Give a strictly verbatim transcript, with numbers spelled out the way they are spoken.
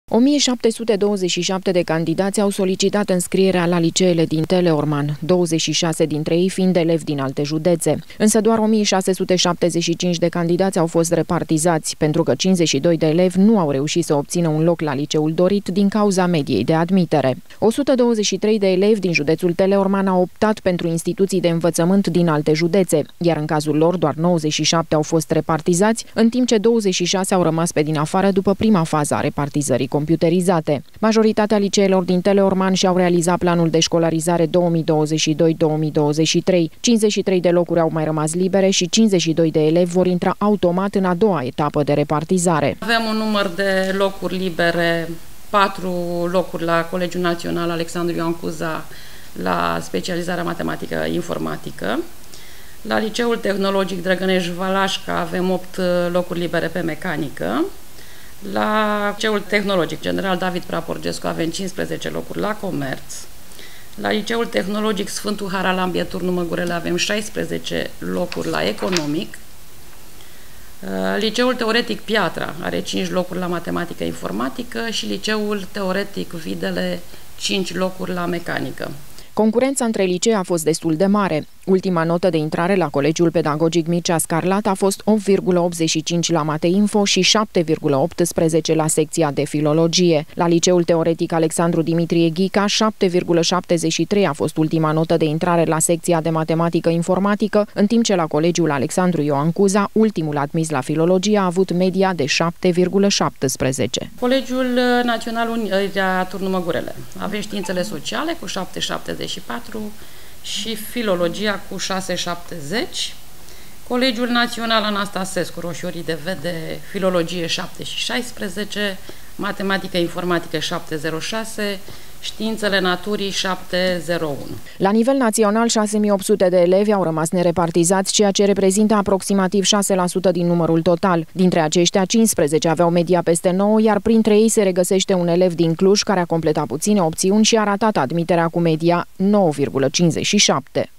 o mie șapte sute douăzeci și șapte de candidați au solicitat înscrierea la liceele din Teleorman, douăzeci și șase dintre ei fiind elevi din alte județe. Însă doar o mie șase sute șaptezeci și cinci de candidați au fost repartizați, pentru că cincizeci și doi de elevi nu au reușit să obțină un loc la liceul dorit din cauza mediei de admitere. o sută douăzeci și trei de elevi din județul Teleorman au optat pentru instituții de învățământ din alte județe, iar în cazul lor doar nouăzeci și șapte au fost repartizați, în timp ce douăzeci și șase au rămas pe din afară după prima fază a repartizării computerizate. Majoritatea liceelor din Teleorman și-au realizat planul de școlarizare două mii douăzeci și doi două mii douăzeci și trei. cincizeci și trei de locuri au mai rămas libere și cincizeci și doi de elevi vor intra automat în a doua etapă de repartizare. Avem un număr de locuri libere, patru locuri la Colegiul Național Alexandru Ioan Cuza la specializarea matematică-informatică. La Liceul Tehnologic Drăgănești-Valașca avem opt locuri libere pe mecanică. La Liceul Tehnologic General David Praporgescu avem cincisprezece locuri la comerț. La Liceul Tehnologic Sfântul Haralam Bietur Măgurele avem șaisprezece locuri la economic. Liceul Teoretic Piatra are cinci locuri la matematică informatică și Liceul Teoretic Videle cinci locuri la mecanică. Concurența între licee a fost destul de mare. Ultima notă de intrare la Colegiul Pedagogic Mircea Scarlat a fost opt virgulă optzeci și cinci la Mateinfo și șapte virgulă optsprezece la secția de filologie. La Liceul Teoretic Alexandru Dimitrie Ghica, șapte virgulă șaptezeci și trei a fost ultima notă de intrare la secția de matematică informatică, în timp ce la Colegiul Alexandru Ioan Cuza, ultimul admis la filologie, a avut media de șapte virgulă șaptesprezece. Colegiul Național Unirea Turnu Măgurele. Avem științele sociale cu șapte virgulă șaptezeci și patru și filologia cu șase virgulă șaptezeci. Colegiul Național Anastasescu Roșiorii de Vede, filologie șapte și șaisprezece, matematică informatică șapte virgulă zero șase, științele naturii șapte virgulă zero unu. La nivel național, șase mii opt sute de elevi au rămas nerepartizați, ceea ce reprezintă aproximativ șase la sută din numărul total. Dintre aceștia, cincisprezece aveau media peste nouă, iar printre ei se regăsește un elev din Cluj care a completat puține opțiuni și a ratat admiterea cu media nouă virgulă cincizeci și șapte.